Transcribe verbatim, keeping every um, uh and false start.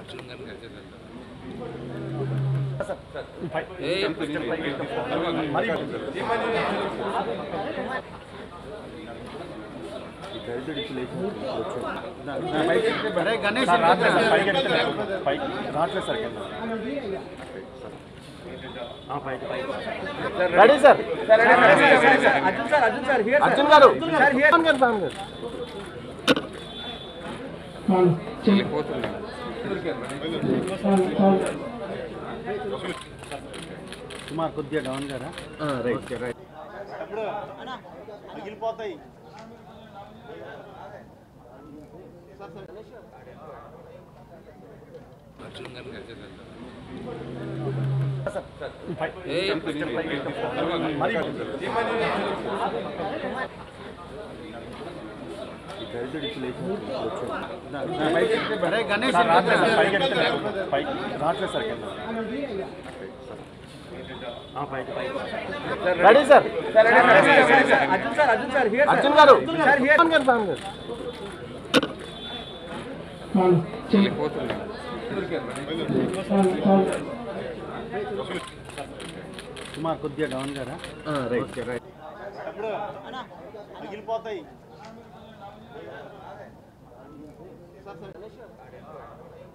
अर्जुन गाరు కలిసి గణేష్ రాట్లే sir ready sir Arjun sir Arjun sir here Arjun garu sir here ఆన్ గారు ఆన్ గారు వెళ్ళిపోతున్నా కుమార్ కొద్దిగా డౌన్ గారా రైట్ రైట్ అప్పుడు అన్న మిగిలిపోతాయి अर्जुन गाరు కలిసి గణేష్ రాట్లే sir ready sir Arjun sir Arjun sir here Arjun garu sir here ఆన్ గారు ఆన్ గారు వెళ్ళిపోతున్నా కుమార్ కొద్దిగా డౌన్ గారా రైట్ రైట్ అప్పుడు అన్న మిగిలిపోతాయి